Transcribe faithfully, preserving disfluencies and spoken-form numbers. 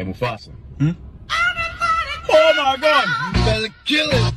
Hey, Mufasa. Hmm? Oh my God! You better kill it!